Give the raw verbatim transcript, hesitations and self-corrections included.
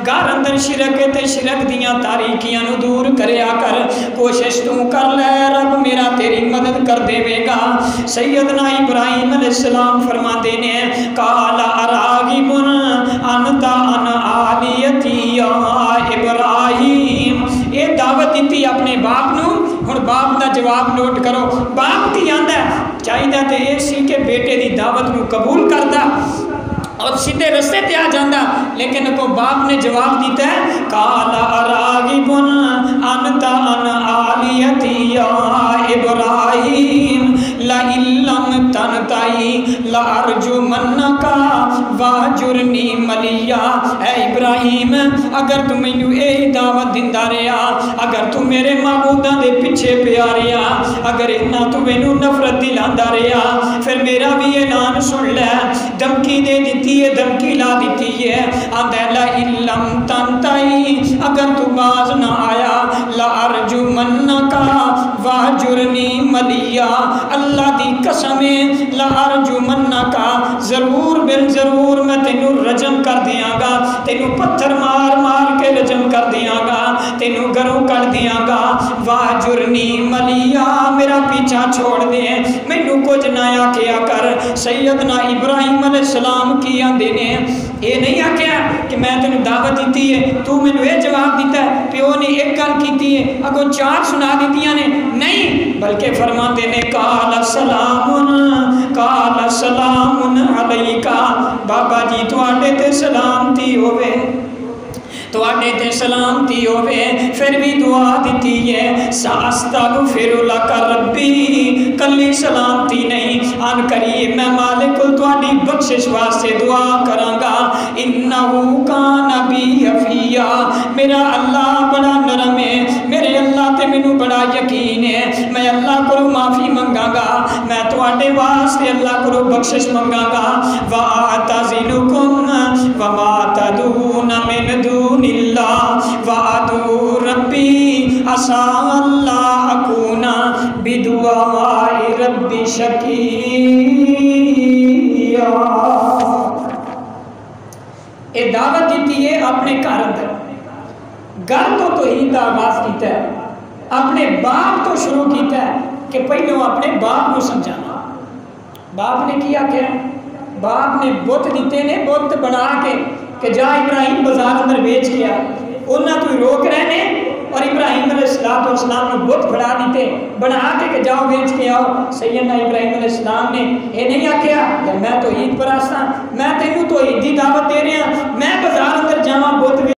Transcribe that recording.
گھر اندر شرک تے شرک دیاں تاریکیاں نو دور کریا کر کوشش تو کر لے رب میرا تیری مدد کر دے گا سیدنا ابراہیم علیہ السلام فرما دینے قال اراغب انت عن آلیتی یا ابراہیم اے دعوت دیتی اپنے باپ نو ہن باپ دا جواب نوٹ کرو باپ کی آندا ہے چاہیے تے اے سی کہ بیٹے دی دعوت نو قبول کردا اور سیدھے رستے تے آ جاندا لیکن کو باپ نے جواب دیتا ہے قال اراغب انت عن آلیتی یا ابراہیم لئن لم تنتہی لارجمنک واہجرنی ملیا اے ابراہیم اگر تو مینوں اے دعوت دیندا رہیا اگر تو میرے معبوداں دے پیچھے پیا رہیا اگر اتنا تو مینوں نفرت دلاندا رہیا پھر میرا بھی اعلان سن لے دھمکی دے دیتی ہے دھمکی لا دیتی ہے آندا لئن لم تنتہی اگر تو باز نہ آیا لارجمنک واہجرنی ملیا اللہ دی قسم لارجمنک ضرور بل ضرور میں تینوں رجم کر دیاں گا تینوں پتھر مار مار کے رجم کر دیاں گا تینوں گھروں کر دیاں گا واہجرنی ملیا میرا پیچھا چھوڑ دے مینوں کچھ نہ آکھیا کر سیدنا ابراہیم علیہ السلام کی آندے نے یہ نہیں آکھیا کہ میں تینوں دعوت دیتی ہے تو مینوں یہ جواب دیتا ہے پیو نے ایک گل کیتی ہے اگوں چار سنا دیتیاں نے نہیں بلکہ فرماتے نے قال سلام قال سلام علیکا بابا جی تواڈے تے سلامتی ہوے تواڈے تے سلامتی ہوے پھر بھی دعا دیتی ہے ساستغفر لک ربی کلی سلامتی نہیں ان قریب میں مالک تواڈی بخشش واسطے دعا کراں گا انہ کان بی حفیا میرا اللہ بڑا نرم ہے میرے اللہ تے مینوں بڑا یقین ہے میں اللہ کو معافی منگا گا میں تواڈے واسطے اللہ کو بخشش منگا گا واعتزلکم وما تدعون من دون اللہ وادعو ربی عسى اللہ اکون بدعاء ربی شقیا اے دعوت دیتی ہے اپنے گھر اندر گھر تو توحید کا آغاز کیتا ہے اپنے باپ تو شروع کیتا ہے کہ پہلو اپنے باپ کو سمجھانا باپ نے کیا کیا باپ نے بت دیتے نے بت بنا کے کہ جا ابراہیم بازار اندر بیچ گیا انہاں تو روک رہے نے اور ابراہیم علیہ السلام نے بت بڑھا دیتے بنا کے کہ جاؤ بیچ کے آؤ سیدنا ابراہیم علیہ السلام نے یہ نہیں آکھیا کہ میں تو عید پرست ہاں میں تینوں تو عید دی دعوت دے رہا میں بازار اندر